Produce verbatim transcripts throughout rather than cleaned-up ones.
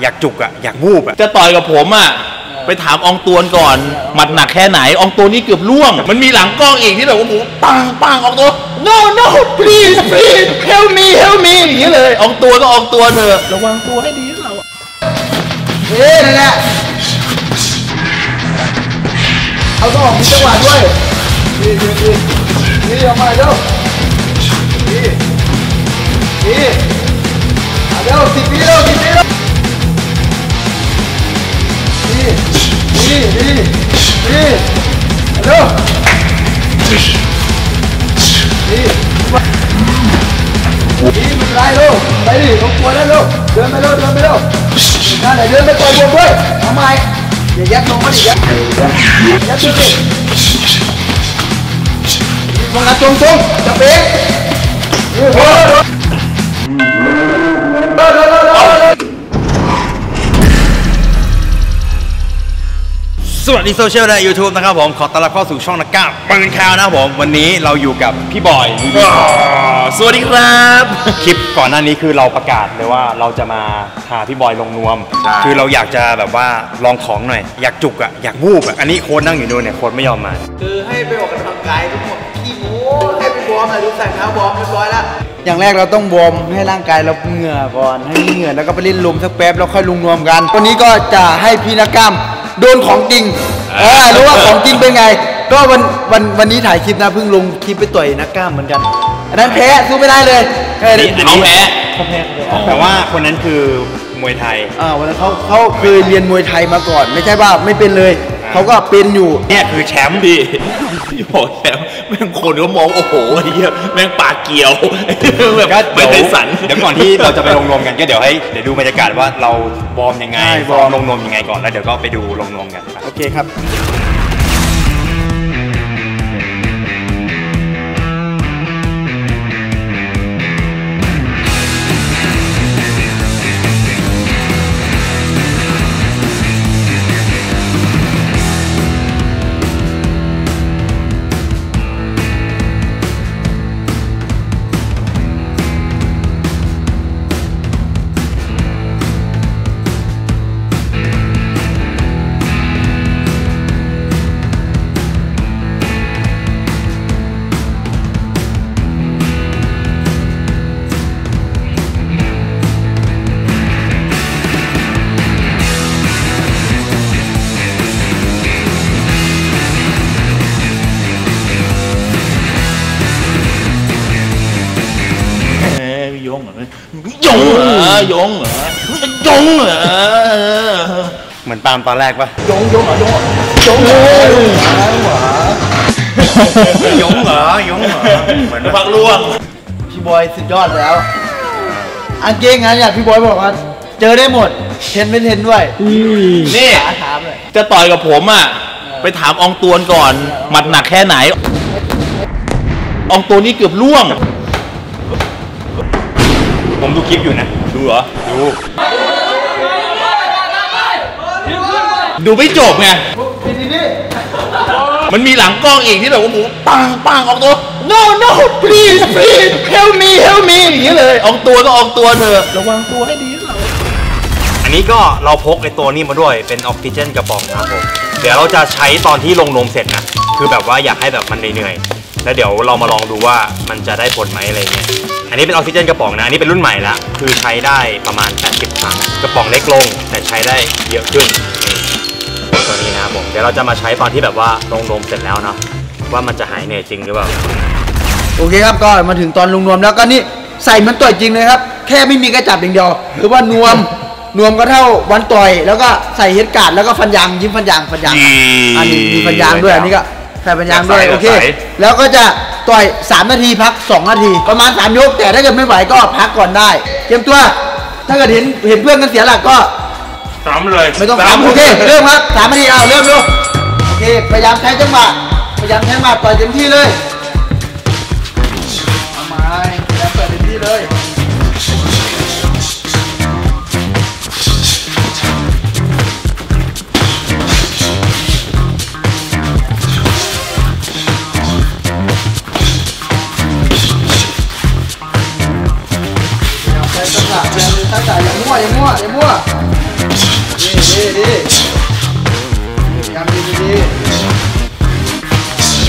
อยากจุกอะอยากวูบอะจะต่อยกับผมอะไปถามอองตวนก่อนหมัดหนักแค่ไหนอองตวนนี่เกือบล่วงมันมีหลังกล้องอีกที่แบบว่าผมปังปังอองตัว no no please please help me help me อย่างนี้เลยอองตัวก็อองตัวเถอะระวังตัวให้ดีเราเฮ้ยนั่นแหละเขาต้องออกมีจังหวะด้วยนี่นี่นี่นี่ออกมาเร็วนี่นี่เร็วสิบปีเร็วสิบปีเร็วนี่นี่นี่นี่เร็วนี่นี่มันไรเร็วไปดิต้องกลัวแล้วเร็วเดินไปเร็วเดินไปเร็วนั่นแหละเดินไปต่อยบวกด้วยทำไมอย่ายัดลงมาดิยัดยัดตัวดิมองกระจงจงจะเป๊ะสวัสดีโซเชียลและ ยูทูบ นะครับผมขอต้อนรับเข้าสู่ช่องนักกล้าปืนแคลนะครับผมวันนี้เราอยู่กับพี่บอยสวัสดีครับคลิปก่อนหน้านี้คือเราประกาศเลยว่าเราจะมาพาพี่บอยลงนวมคือเราอยากจะแบบว่าลองของหน่อยอยากจุกอะอยากวูบอะอันนี้โค้ชนั่งอยู่นู่นเนี่ยโค้ชไม่ยอมมาคือให้ไปออกกำลังกายทุกคนขี้โม้ให้ไปวอร์มหน่อยดูใส่เท้าวอร์มเรียบร้อยแล้วอย่างแรกเราต้องวอร์มให้ร่างกายเราเหงื่อก่อนให้เหงื่อแล้วก็ไปเล่นลมสักแป๊บแล้วค่อยลงนวมกันวันนี้ก็จะให้พี่นักกล้ามโดนของจริงเออรู้ว่าของจริงเป็นไงก็วันวันวันนี้ถ่ายคลิปนะเพิ่งลงคลิปไปต่อยนักกล้ามเหมือนกันอันนั้นแพ้สู้ไม่ได้เลยอันนี้เขาแพ้เขาแพ้แต่ว่าคนนั้นคือมวยไทยอ่าวันนั้นเขาเขาเคยเรียนมวยไทยมาก่อนไม่ใช่ว่าไม่เป็นเลยเขาก็เป็นอยู่เนี่ยคือแชมป์ดิพี่บอกแชมป์แม่งคนก็มองโอ้โหไอ้เหี้ยแม่งปากเกี่ยวแบบไม่ได้สั่นเดี๋ยวก่อนที่เราจะไปลงนวมกันก็เดี๋ยวให้เดี๋ยวดูบรรยากาศว่าเราวอร์มยังไงวอร์มลงนวมยังไงก่อนแล้วเดี๋ยวก็ไปดูลงนวมกันโอเคครับยงเหรอยงเหรอยงเหรอยงเหรอเหมือนปามตอนแรกปะยงยงเหรอยงยงเหรอยงเหรอยงเหรอเหมือนพักล่วงพี่บอยสุดยอดแล้วอันเก่งงั้นเนี่ยพี่บอยบอกว่าเจอได้หมดเทนไม่เทนด้วยนี่จะต่อยกับผมอ่ะไปถามอองตวนก่อนหมัดหนักแค่ไหนอองตวนนี่เกือบล่วงผมดูคลิปอยู่นะดูเหรอดูดูไม่จบไงมันมีหลังกล้องอีกที่แบบว่าผมปังปังออกตัว no no please please help me help me อย่างนี้เลยออกตัวก็ออกตัวเถอะระวังตัวให้ดีเราอันนี้ก็เราพกไอตัวนี้มาด้วยเป็นออกซิเจนกระป๋องนะครับผมเดี๋ยวเราจะใช้ตอนที่ลงนมเสร็จนะคือแบบว่าอยากให้แบบมันเหนื่อยๆแล้วเดี๋ยวเรามาลองดูว่ามันจะได้ผลไหมอะไรเงี้ยอันนี้เป็นออกซิเจนกระป๋องนะอันนี้เป็นรุ่นใหม่แล้วคือใช้ได้ประมาณแปดสิบครั้งกระป๋องเล็กลงแต่ใช้ได้เยอะขึ้นนี่ตัวนี้นะครับผมเดี๋ยวเราจะมาใช้ตอนที่แบบว่าลงนมเสร็จแล้วเนาะว่ามันจะหายเหนื่อยจริงหรือเปล่าโอเคครับก็มาถึงตอนลงนวมแล้วก็นี่ใส่มันต่อยจริงเลยครับแค่ไม่มีกระจับอย่างเดียวหรือว่านวมนวมก็เท่าวันต่อยแล้วก็ใส่เฮดการ์ดแล้วก็ฟันยางยิ้มฟันยางฟันยางอันนี้มีฟันยางด้วยอันนี้ก็ใส่ฟันยางด้วยโอเคแล้วก็จะต่อยสามนาทีพักสองนาทีประมาณสามยกแต่ถ้าเกิดไม่ไหวก็พักก่อนได้เตรียมตัวถ้าเกิดเห็นเห็นเพื่อนกันเสียหลักก็สามเลยไม่ต้องสามโอเคเริ่มครับสามนาทีเอาเริ่มดูโอเคพยายามใช้จังหวะพยายามใช้จังหวะต่อยเต็มที่เลยทำไมพยายามต่อยเต็มที่เลยตั้งแต่อย่ามั่วอย่ามั่วอย่ามั่ว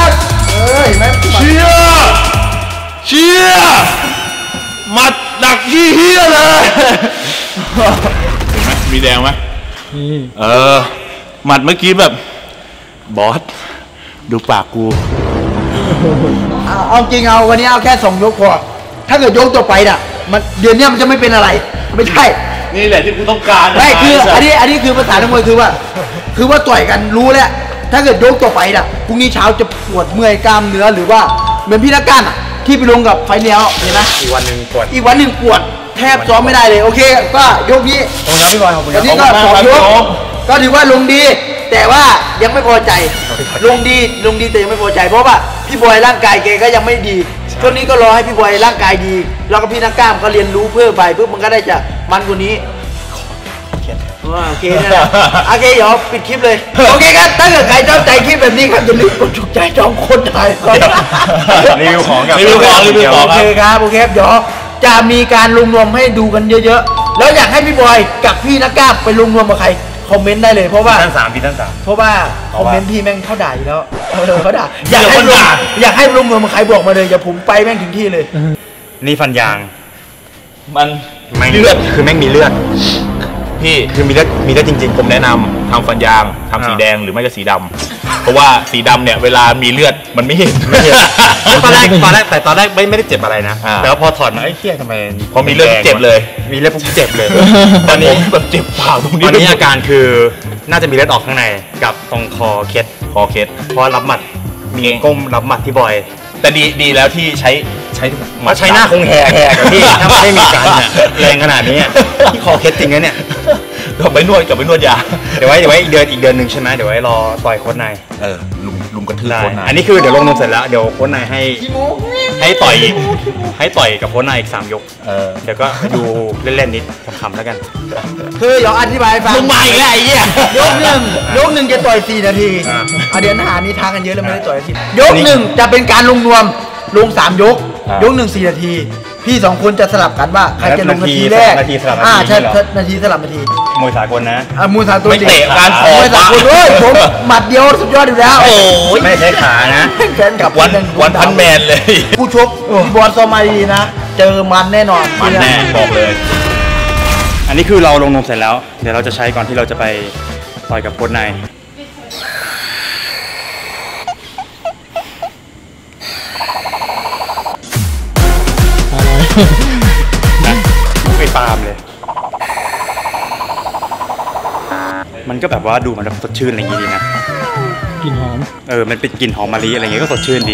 ดเอ้ยแม่เชี่ยเชี่ยหมัดหนักยี่เฮียเลยเห็นไหมมีแดงไหมเออหมัดเมื่อกี้แบบบอสดูปากกูเอาเอาจริงเอาวันนี้เอาแค่สองยกพอถ้าเกิดยกต่อไปน่ะมันเดือนเนี้ยมันจะไม่เป็นอะไรไม่ใช่นี่แหละที่กูต้องการนะไม่คืออันนี้อันนี้คือภาษานักมวยคือว่า คือว่าต่อยกันรู้แล้วถ้าเกิดยกต่อไปน่ะพรุ่งนี้เช้าจะปวดเมื่อยกล้ามเนื้อหรือว่าเหมือนพี่นักการอ่ะที่ไปลงกับไฟเนี้ยเห็นไหมอีกวันหนึ่งปวดอีกวันหนึ่งปวดแทบซ้อมไม่ได้เลยโอเคก็ยกนี้ขอบคุณครับพี่บอยขอบคุณอันนี้ก็สองยกก็ถือว่าลงดี แต่ว่ายังไม่พอใจลงดีลงดีแต่ยังไม่พอใจเพราะว่าพี่บอยร่างกายแกก็ยังไม่ดีช่วงนี้ก็รอให้พี่บอยร่างกายดีแล้วก็พี่นักกล้ามก็เรียนรู้เพิ่มไปเพื่อมันก็ได้จะมันกว่านี้โอเคนะโอเคเดี๋ยวปิดคลิปเลยโอเคครับถ้าเกิดใครชอบใจคลิปแบบนี้ครับอย่าลืมกดถูกใจจองคนไทยก่อนรีวิวของกับรีวิวของรีวิวของโอเคครับโอเคครับเดี๋ยวจะมีการลงนวมให้ดูกันเยอะๆแล้วอยากให้พี่บอยกับพี่นักกล้ามไปลงนวมกับใครคอมเมนต์ได้เลยเพราะว่าท่านสามพี่ท่านสามเพราะว่าเพคอราะมว่าเมนต์พี่แม่งเขาด่าอยู่แล้วเออเขาด่าอยากให้ลงอยากให้ลงนวมกับใครบอกมาเลยอย่าผมไปแม่งถึงที่เลยนี่ฟันยางมันแม่งเลือดคือแม่งมีเลือดพี่คือมีเลือดมีเลือดจริงผมแนะนำทำฟันยางทำสีอ่าแดงหรือไม่ก็สีดำเพราะว่าสีดำเนี่ยเวลามีเลือดมันไม่เห็นๆตอนแรกตอนแรกแต่ตอนแรกไม่ไม่ได้เจ็บอะไรนะอ่าแต่ว่าพอถอดมาไอ้เหี้ยทำไมพอมีเลือดเจ็บเลยมีเลือดปุ๊บเจ็บเลยตอนนี้แบบเจ็บปากตรงตนี้อนนี้อาการคือน่าจะมีเลือดออกข้างในกับตรงคอเคล็ดคอเคสเพราะรับหมัดมีก้มรับหมัดที่บอยแต่ดีดีแล้วที่ใช้ใช้มาใช้หน้าคงแหกแหกกับพี่ถ้าไม่มีกันเนี่ยแรงขนาดนี้อะที่คอเคล็ดจริงนะเนี่ยกลับไปนวดกลับไปนวดยาเดี๋ยวไว้เดี๋ยวไว้อีกเดือนอีกเดือนหนึ่งใช่ไหมเดี๋ยวไว้รอต่อยโค้ชนายเออลุมลุมกระทืบได้คนนะอันนี้คือเดี๋ยวลงนมเสร็จแล้วเดี๋ยวโค้ชนายให้ให้ต่อยอีกให้ต่อยกับโค้ชนายอีกสามยกเออเดี๋ยวก็ดูเล่นๆนิดขำๆแล้วกันคือเดี๋ยวอธิบายให้ฟังมึงมาอีกแล้วไอ้เหี้ยยกหนึ่งยกหนึ่งจะต่อยสี่นาทีอ่าอ่ะเดี๋ยวหานี้ท้ากันเยอะแล้วไม่ได้ต่อยนาทียกหนึ่งจะเป็นการลงนวมลงสามยกอ่ายกหนึ่งสี่นาที พี่สองคนจะสลับกันว่าใครจะลงนาทีแรกนาทีสลับนาทีอ่าใช่เหรอนาทีสลับนาทีมวยสากลนะอ่ะมูสาตัวไม่เตะการคอมวยสากลเว้ยผมหมัดเดียวสุดยอดอยู่แล้วโอ้ยไม่ใช่ขานะแขนกับวันวันพันแมนเลยผู้ชกพี่บอลซอมมาดีนะ เจอมันแน่นอนมันแน่บอกเลยอันนี้คือเราลงนมเสร็จแล้ว เดี๋ยวเราจะใช้ก่อนที่เราจะไปต่อยกับโค้ชนายนะไปปาล์มเลย มันก็แบบว่าดูมันแบบสดชื่นอะไรอย่างงี้ดีนะกลิ่นหอมเออ มันเป็นกลิ่นหอมมะลิอะไรเงี้ยก็สดชื่นดี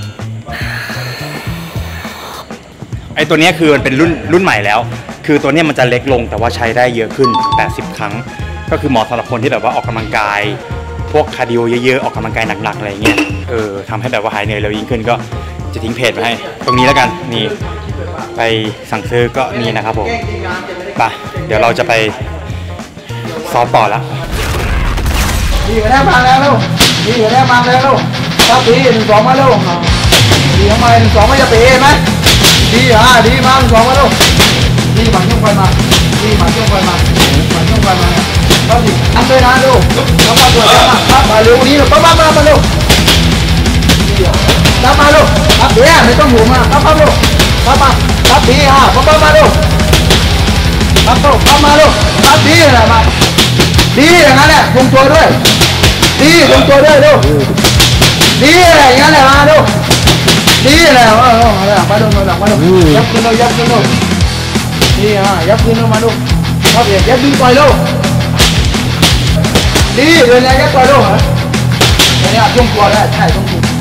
ไอตัวเนี้ยคือมันเป็นรุ่นรุ่นใหม่แล้ว คือตัวเนี้ยมันจะเล็กลงแต่ว่าใช้ได้เยอะขึ้นแปดสิบครั้ง ก็คือเหมาะสำหรับคนที่แบบว่าออกกำลังกาย พวกคาร์ดิโอเยอะๆ ออกกำลังกายหนักๆ อะไรเงี้ย เออทำให้แบบว่าหายเหนื่อยเร็วยิ่งขึ้นก็จะทิ้งเพจไว้ให้ ตรงนี้แล้วกัน นี่ไปสั่งซื้อก็นี่นะครับผมไปเดี๋ยวเราจะไปซ้อมต่อแล้วดีกันแน่มาแล้วลูกดีกันแน่มาแล้วลูกถ้าปีหนึ่งสองมาลูกดีทำไมหนึ่งสองไม่จะเป๋ไหมดีอ่ะดีมาหนึ่งสองมาลูกดีหมันช่วงไฟมาดีหมันช่วงไฟมาหมันช่วงไฟมาครับดิทำด้วยนะลูกแล้วมาตัวแล้วมาครับมาเร็วนี้ลูกปั๊บปั๊บมามาลูกปั๊บมาลูกปั๊บเดี๋ยวไม่ต้องห่วงมาปั๊บปั๊บลูกปั๊บมาปั๊บดีอ่ะปั๊บปั๊บมาลูกปั๊บลูกปั๊บมาลูกปั๊บดีอะไรมาดีอย่างนั้นแหละทรงตัวด้วยดีทรงตัวด้วยลูกดีอะไรอย่างนั้นแหละมาลูกดีอะไรมาลูกมาลูกมาลูกมาลูกยับขึ้นลูกยับขึ้นลูกดีอ่ะยับขึ้นลูกมาลูกครับเดี๋ยวยับดึงปล่อยลูกดีเดินแล้วยับปล่อยลูกเหรอเนี่ยทรงตัวได้ใช่ทรงตัว